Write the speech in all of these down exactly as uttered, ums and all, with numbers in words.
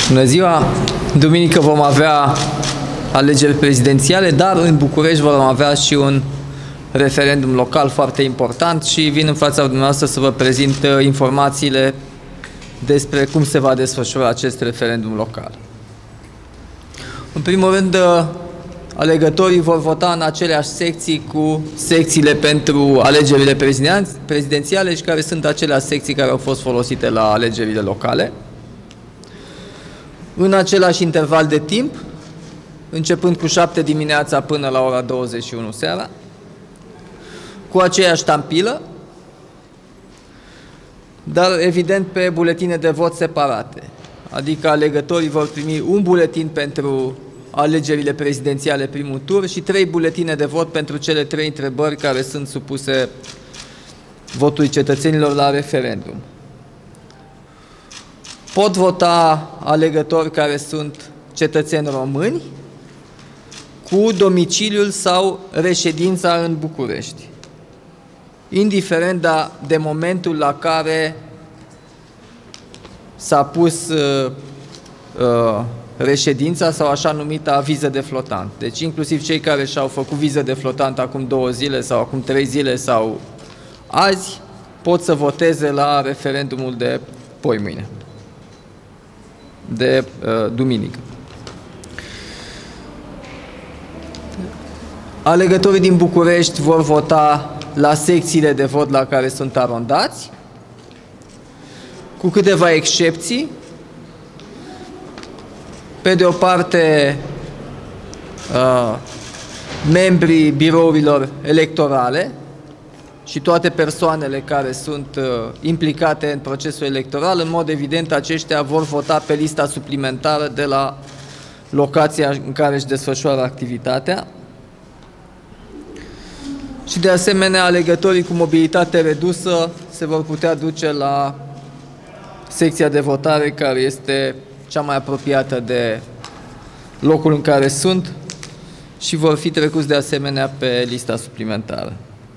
Bună ziua! Duminică vom avea alegeri prezidențiale, dar în București vom avea și un referendum local foarte important și vin în fața dumneavoastră să vă prezint informațiile despre cum se va desfășura acest referendum local. În primul rând, alegătorii vor vota în aceleași secții cu secțiile pentru alegerile prezidențiale și care sunt aceleași secții care au fost folosite la alegerile locale. În același interval de timp, începând cu șapte dimineața până la ora douăzeci și unu seara, cu aceeași ștampilă, dar evident pe buletine de vot separate. Adică alegătorii vor primi un buletin pentru alegerile prezidențiale primul tur și trei buletine de vot pentru cele trei întrebări care sunt supuse votului cetățenilor la referendum. Pot vota alegători care sunt cetățeni români cu domiciliul sau reședința în București, indiferent de momentul la care s-a pus uh, uh, reședința sau așa numita viză de flotant. Deci inclusiv cei care și-au făcut viză de flotant acum două zile sau acum trei zile sau azi pot să voteze la referendumul de poimâine, de uh, duminică. Alegătorii din București vor vota la secțiile de vot la care sunt arondați, cu câteva excepții. Pe de o parte, uh, membrii birourilor electorale și toate persoanele care sunt uh, implicate în procesul electoral, în mod evident, aceștia vor vota pe lista suplimentară de la locația în care își desfășoară activitatea. Și de asemenea, alegătorii cu mobilitate redusă se vor putea duce la secția de votare care este cea mai apropiată de locul în care sunt și vor fi trecuți de asemenea pe lista suplimentară.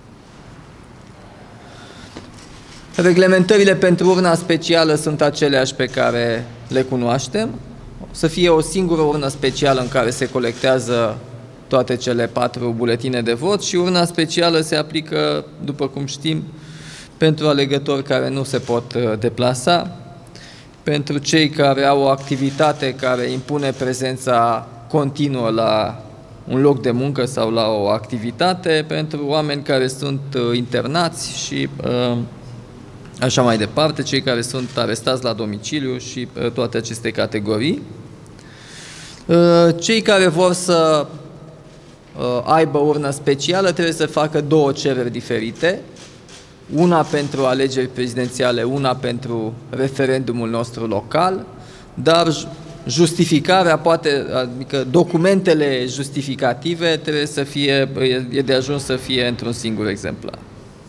Reglementările pentru urna specială sunt aceleași pe care le cunoaștem. O să fie o singură urnă specială în care se colectează toate cele patru buletine de vot și urna specială se aplică, după cum știm, pentru alegători care nu se pot deplasa, pentru cei care au o activitate care impune prezența continuă la un loc de muncă sau la o activitate, pentru oameni care sunt internați și așa mai departe, cei care sunt arestați la domiciliu și toate aceste categorii. Cei care vor să aibă urnă specială trebuie să facă două cereri diferite, una pentru alegeri prezidențiale, una pentru referendumul nostru local, dar justificarea poate, adică documentele justificative trebuie să fie, e de ajuns să fie într-un singur exemplar.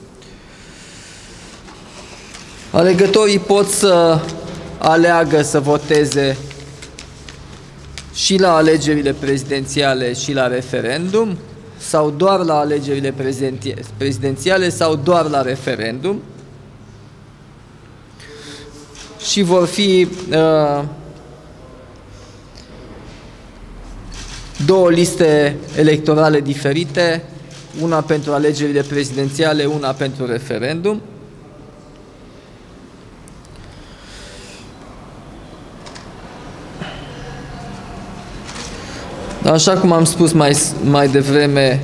Alegătorii pot să aleagă să voteze și la alegerile prezidențiale și la referendum, sau doar la alegerile prezidențiale sau doar la referendum, și vor fi uh, două liste electorale diferite, una pentru alegerile prezidențiale, una pentru referendum. Așa cum am spus mai, mai devreme,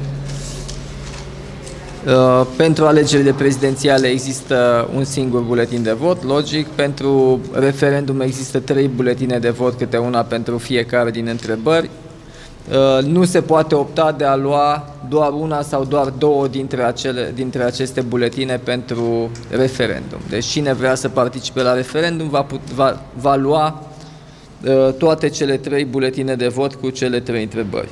uh, pentru alegerile prezidențiale există un singur buletin de vot, logic. Pentru referendum există trei buletine de vot, câte una pentru fiecare din întrebări. Uh, nu se poate opta de a lua doar una sau doar două dintre, acele, dintre aceste buletine pentru referendum. Deci cine vrea să participe la referendum va, put, va, va lua toate cele trei buletine de vot cu cele trei întrebări.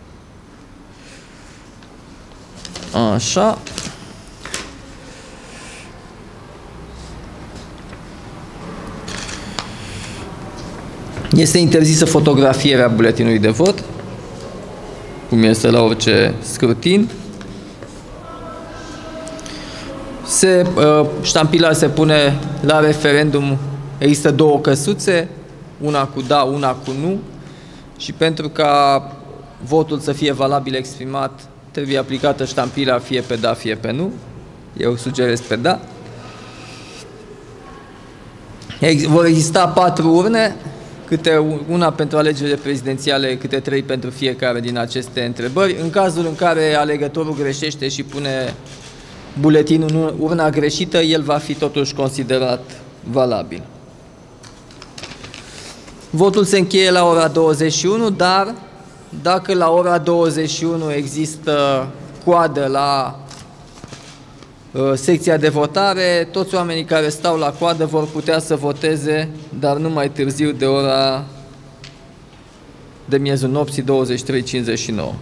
Așa. Este interzisă fotografierea buletinului de vot, cum este la orice scrutin. Se, ștampila se pune la referendum, există două căsuțe, una cu da, una cu nu, și pentru ca votul să fie valabil exprimat, trebuie aplicată ștampila fie pe da, fie pe nu. Eu sugerez pe da. Vor exista patru urne, câte una pentru alegerile prezidențiale, câte trei pentru fiecare din aceste întrebări. În cazul în care alegătorul greșește și pune buletinul în urna greșită, el va fi totuși considerat valabil. Votul se încheie la ora douăzeci și unu, dar dacă la ora douăzeci și unu există coadă la uh, secția de votare, toți oamenii care stau la coadă vor putea să voteze, dar nu mai târziu de ora de miezul nopții douăzeci și trei cincizeci și nouă.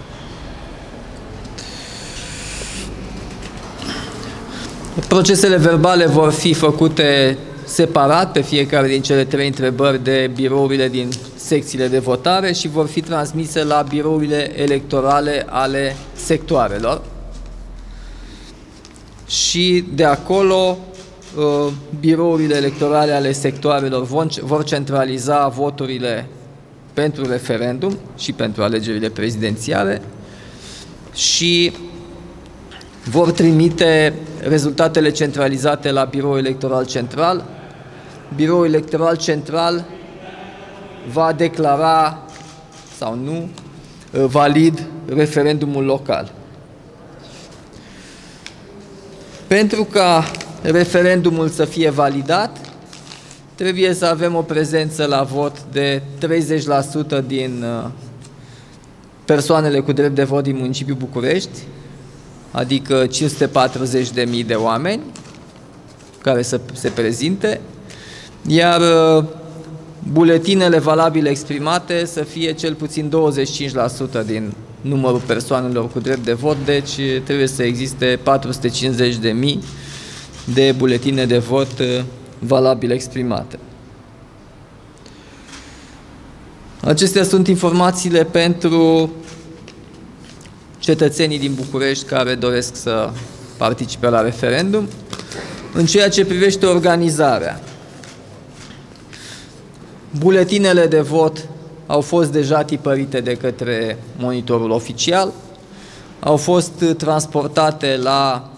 Procesele verbale vor fi făcute separat pe fiecare din cele trei întrebări de birourile din secțiile de votare și vor fi transmise la birourile electorale ale sectoarelor. Și de acolo birourile electorale ale sectoarelor vor centraliza voturile pentru referendum și pentru alegerile prezidențiale și vor trimite rezultatele centralizate la Biroul Electoral Central. Biroul Electoral Central va declara sau nu valid referendumul local. Pentru ca referendumul să fie validat, trebuie să avem o prezență la vot de treizeci la sută din persoanele cu drept de vot din municipiul București, adică cinci sute patruzeci de mii de oameni care să se prezinte, iar buletinele valabile exprimate să fie cel puțin douăzeci și cinci la sută din numărul persoanelor cu drept de vot, deci trebuie să existe patru sute cincizeci de mii de buletine de vot valabile exprimate. Acestea sunt informațiile pentru cetățenii din București care doresc să participe la referendum. În ceea ce privește organizarea, buletinele de vot au fost deja tipărite de către monitorul oficial, au fost transportate la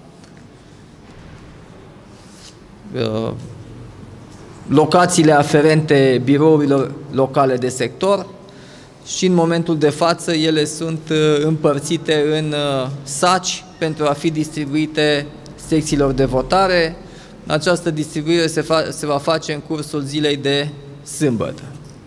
uh, locațiile aferente birourilor locale de sector și în momentul de față ele sunt uh, împărțite în uh, saci pentru a fi distribuite secțiilor de votare. Această distribuire se, se va face în cursul zilei de sâmbătă.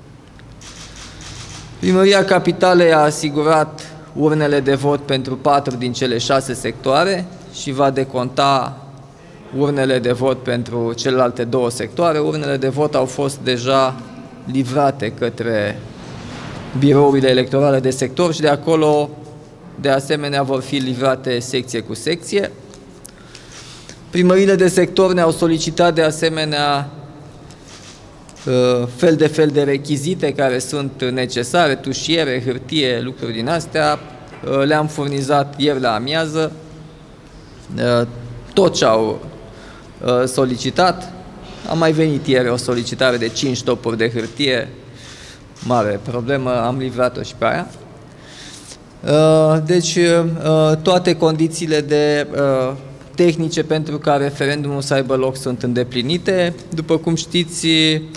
Primăria Capitalei a asigurat urnele de vot pentru patru din cele șase sectoare și va deconta urnele de vot pentru celelalte două sectoare. Urnele de vot au fost deja livrate către birourile electorale de sector și de acolo, de asemenea, vor fi livrate secție cu secție. Primările de sector ne-au solicitat de asemenea fel de fel de rechizite care sunt necesare, tușiere, hârtie, lucruri din astea. Le-am furnizat ieri la amiază. Tot ce au solicitat. A mai venit ieri o solicitare de cinci topuri de hârtie. Mare problemă, am livrat-o și pe aia. Deci, toate condițiile de tehnice pentru ca referendumul să aibă loc sunt îndeplinite. După cum știți,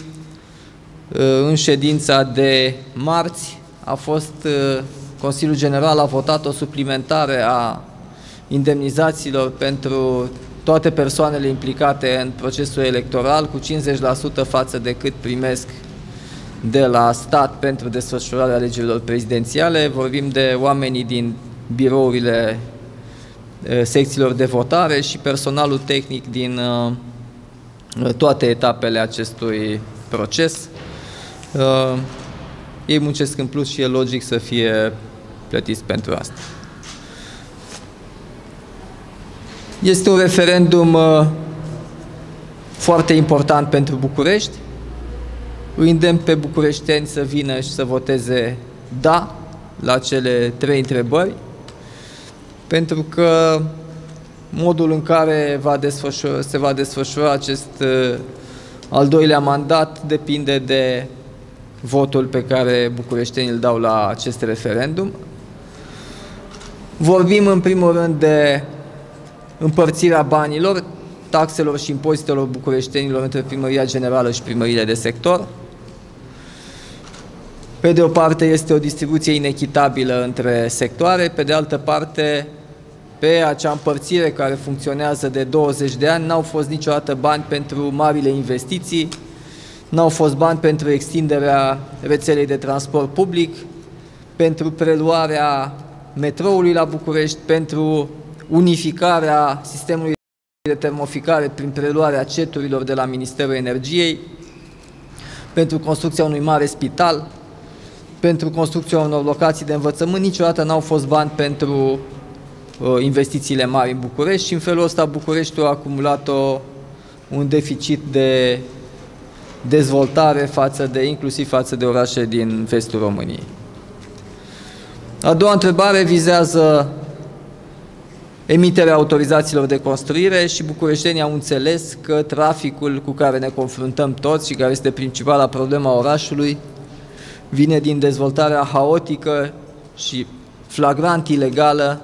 în ședința de marți a fost, Consiliul General a votat o suplimentare a indemnizațiilor pentru toate persoanele implicate în procesul electoral cu cincizeci la sută față de cât primesc de la stat pentru desfășurarea alegerilor prezidențiale. Vorbim de oamenii din birourile secțiilor de votare și personalul tehnic din toate etapele acestui proces. Ei muncesc în plus și e logic să fie plătiți pentru asta. Este un referendum foarte important pentru București. Îi îndemn pe bucureșteni să vină și să voteze da la cele trei întrebări, pentru că modul în care va desfășura, se va desfășura acest Al doilea mandat depinde de votul pe care bucureștenii îl dau la acest referendum. Vorbim în primul rând de împărțirea banilor, taxelor și impozitelor bucureștenilor între Primăria Generală și primăriile de sector. Pe de o parte este o distribuție inechitabilă între sectoare, pe de altă parte pe acea împărțire care funcționează de douăzeci de ani n-au fost niciodată bani pentru marile investiții, n-au fost bani pentru extinderea rețelei de transport public, pentru preluarea metroului la București, pentru unificarea sistemului de termoficare prin preluarea ceturilor de la Ministerul Energiei, pentru construcția unui mare spital, pentru construcția unor locații de învățământ. Niciodată n-au fost bani pentru uh, investițiile mari în București și în felul ăsta Bucureștiul a acumulat o, un deficit de dezvoltare față de, inclusiv față de orașe din vestul României. A doua întrebare vizează emiterea autorizațiilor de construire și bucureștenii au înțeles că traficul cu care ne confruntăm toți și care este principala problema orașului vine din dezvoltarea haotică și flagrant ilegală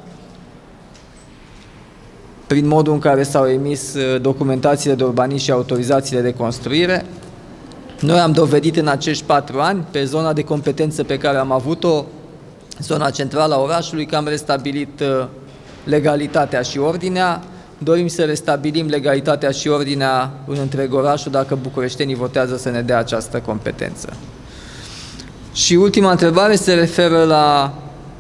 prin modul în care s-au emis documentațiile de urbanism și autorizațiile de construire. Noi am dovedit în acești patru ani, pe zona de competență pe care am avut-o, zona centrală a orașului, că am restabilit legalitatea și ordinea. Dorim să restabilim legalitatea și ordinea în întreg orașul dacă bucureștenii votează să ne dea această competență. Și ultima întrebare se referă la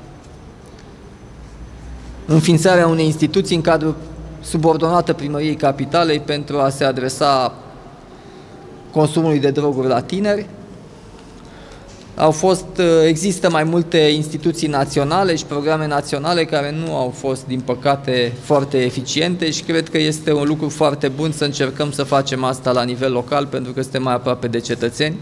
înființarea unei instituții în cadrul subordonată Primăriei Capitalei pentru a se adresa consumului de droguri la tineri. Au fost, există mai multe instituții naționale și programe naționale care nu au fost, din păcate, foarte eficiente și cred că este un lucru foarte bun să încercăm să facem asta la nivel local, pentru că suntem mai aproape de cetățeni.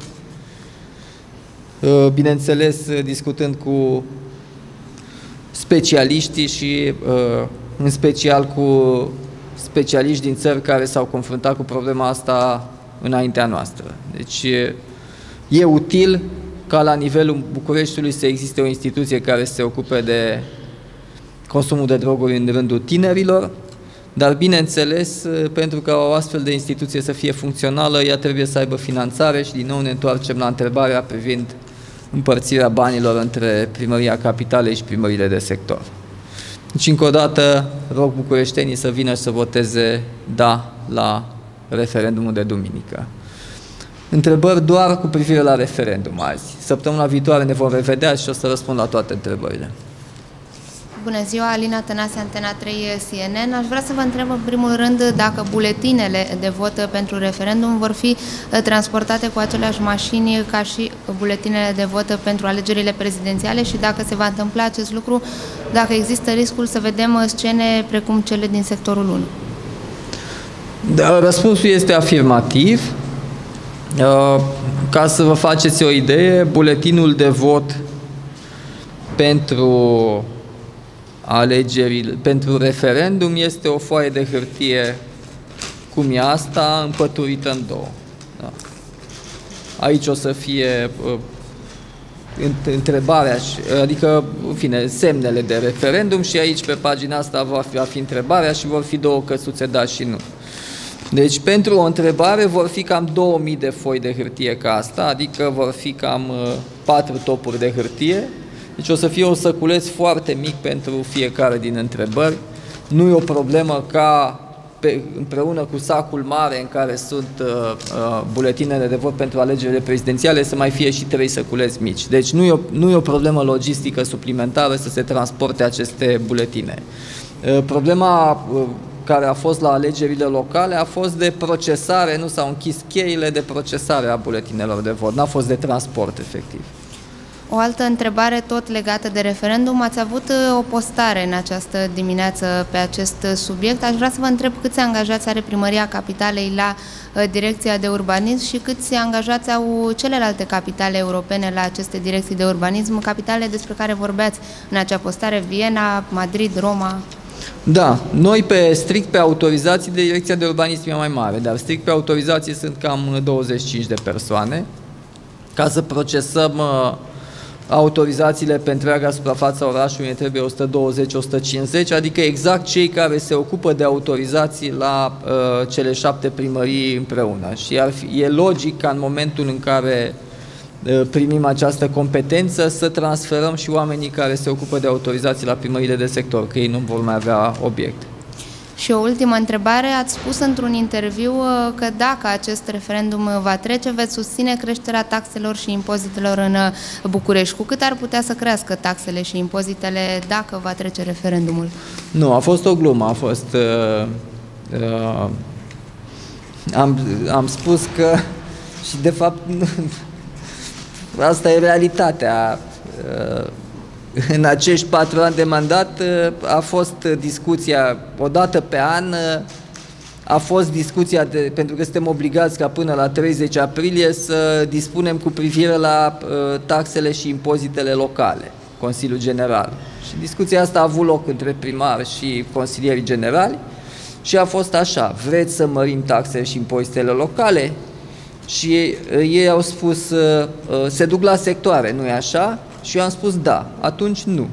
Bineînțeles, discutând cu specialiștii și în special cu specialiști din țări care s-au confruntat cu problema asta înaintea noastră. Deci e util ca la nivelul Bucureștiului să existe o instituție care se ocupe de consumul de droguri în rândul tinerilor, dar bineînțeles, pentru ca o astfel de instituție să fie funcțională, ea trebuie să aibă finanțare și din nou ne întoarcem la întrebarea privind împărțirea banilor între Primăria Capitalei și primăriile de sector. Deci, încă o dată, rog bucureștenii să vină și să voteze da la referendumul de duminică. Întrebări doar cu privire la referendum azi. Săptămâna viitoare ne vom revedea și o să răspund la toate întrebările. Bună ziua, Alina Tănase, Antena trei C N N. Aș vrea să vă întreb în primul rând dacă buletinele de vot pentru referendum vor fi transportate cu aceleași mașini ca și buletinele de vot pentru alegerile prezidențiale și dacă se va întâmpla acest lucru, dacă există riscul să vedem scene precum cele din sectorul unu. Da, răspunsul este afirmativ. Ca să vă faceți o idee, buletinul de vot pentru alegerile, pentru referendum este o foaie de hârtie cum e asta, împăturită în două. Da. Aici o să fie uh, întrebarea, adică, în fine, semnele de referendum și aici pe pagina asta va fi, va fi întrebarea și vor fi două căsuțe da și nu. Deci, pentru o întrebare vor fi cam două mii de foi de hârtie ca asta, adică vor fi cam uh, patru topuri de hârtie. Deci o să fie un săculeț foarte mic pentru fiecare din întrebări. Nu e o problemă ca pe, împreună cu sacul mare în care sunt uh, uh, buletinele de vot pentru alegerile prezidențiale să mai fie și trei săculeți mici. Deci nu e o, nu e o problemă logistică suplimentară să se transporte aceste buletine. Uh, problema uh, care a fost la alegerile locale a fost de procesare, nu s-au închis cheile de procesare a buletinelor de vot, n-a fost de transport efectiv. O altă întrebare tot legată de referendum. Ați avut o postare în această dimineață pe acest subiect. Aș vrea să vă întreb câți angajați are Primăria Capitalei la Direcția de Urbanism și câți angajați au celelalte capitale europene la aceste direcții de urbanism, capitale despre care vorbeați în acea postare, Viena, Madrid, Roma. Da, noi pe strict pe autorizații, de direcția de urbanism e mai mare, dar strict pe autorizații sunt cam douăzeci și cinci de persoane. Ca să procesăm uh, autorizațiile pe întreaga suprafață a orașului ne trebuie o sută douăzeci - o sută cincizeci, adică exact cei care se ocupă de autorizații la uh, cele șapte primării împreună. Și ar fi, e logic ca în momentul în care uh, primim această competență să transferăm și oamenii care se ocupă de autorizații la primările de sector, că ei nu vor mai avea obiect. Și o ultimă întrebare, ați spus într-un interviu că dacă acest referendum va trece, veți susține creșterea taxelor și impozitelor în București. Cu cât ar putea să crească taxele și impozitele dacă va trece referendumul? Nu, a fost o glumă, a fost... Uh, uh, am, am spus că, și de fapt, asta e realitatea. Uh, În acești patru ani de mandat a fost discuția, o dată pe an, a fost discuția, de, pentru că suntem obligați ca până la treizeci aprilie să dispunem cu privire la uh, taxele și impozitele locale, Consiliul General. Și discuția asta a avut loc între primari și consilierii generali și a fost așa: vreți să mărim taxele și impozitele locale? Și ei au spus, uh, uh, se duc la sectoare, nu-i așa? Și eu am spus da, atunci nu.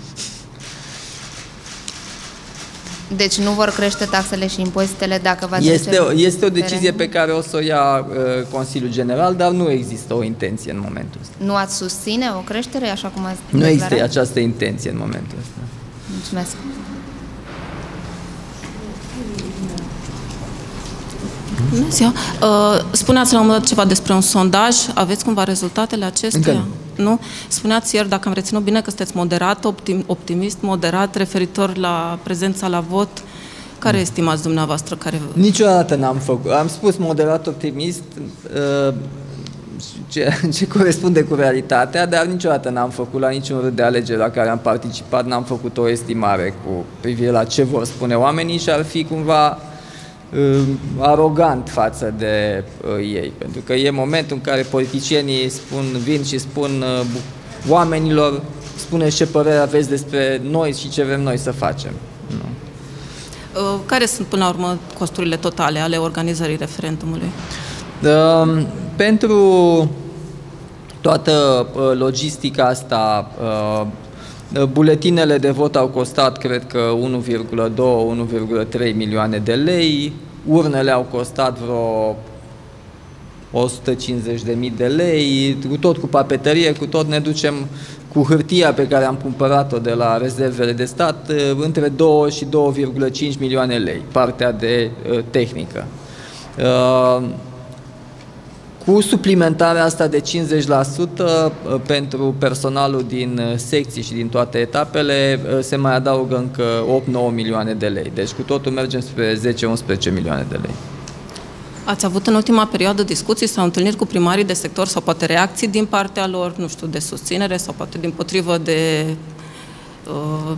Deci nu vor crește taxele și impozitele dacă va este trece... O, este o decizie pe care o să o ia uh, Consiliul General, dar nu există o intenție în momentul ăsta. Nu ați susține o creștere, așa cum ați Nu declarat? există această intenție în momentul ăsta. Mulțumesc. Bună ziua! Spuneați la un moment dat ceva despre un sondaj. Aveți cumva rezultatele acestuia? Încă nu. Nu? Spuneați ieri, dacă am reținut bine, că sunteți moderat, optim, optimist, moderat, referitor la prezența la vot. Care estimați dumneavoastră? Care... Niciodată n-am făcut. Am spus moderat optimist, ce, ce corespunde cu realitatea, dar niciodată n-am făcut la niciun rând de alegeri la care am participat, n-am făcut o estimare cu privire la ce vor spune oamenii și ar fi cumva arogant față de uh, ei, pentru că e momentul în care politicienii spun, vin și spun uh, oamenilor, spuneți ce părere aveți despre noi și ce vrem noi să facem. Nu. Uh, care sunt până la urmă costurile totale ale organizării referendumului? Uh, pentru toată uh, logistica asta, uh, buletinele de vot au costat, cred că, unu virgulă doi - unu virgulă trei milioane de lei, urnele au costat vreo o sută cincizeci de mii de lei, cu tot cu papeterie, cu tot ne ducem cu hârtia pe care am cumpărat-o de la rezervele de stat, între doi și doi virgulă cinci milioane lei, partea de uh, tehnică. Uh, Cu suplimentarea asta de cincizeci la sută pentru personalul din secții și din toate etapele, se mai adaugă încă opt - nouă milioane de lei. Deci cu totul mergem spre zece - unsprezece milioane de lei. Ați avut în ultima perioadă discuții sau întâlniri cu primarii de sector sau poate reacții din partea lor, nu știu, de susținere sau poate dimpotrivă de uh,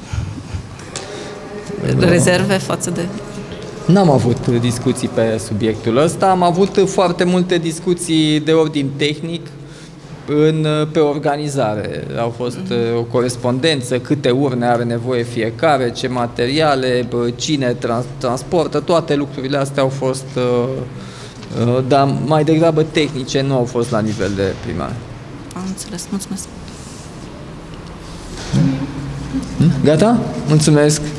rezerve față de... N-am avut discuții pe subiectul ăsta, am avut foarte multe discuții de ordin tehnic în, pe organizare. Au fost o corespondență, câte urne are nevoie fiecare, ce materiale, cine trans, transportă, toate lucrurile astea au fost, dar mai degrabă tehnice, nu au fost la nivel de primar. Am înțeles, mulțumesc. Gata? Mulțumesc!